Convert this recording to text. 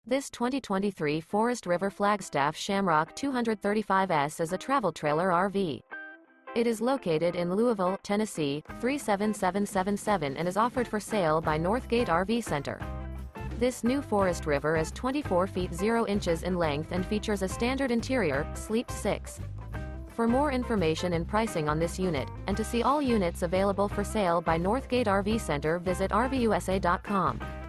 This 2023 Forest River Flagstaff Shamrock 235S is a travel trailer RV. It is located in Louisville, Tennessee, 37777 and is offered for sale by Northgate RV Center. This new Forest River is 24 feet 0 inches in length and features a standard interior, Sleep 6. For more information and pricing on this unit, and to see all units available for sale by Northgate RV Center, visit RVUSA.com.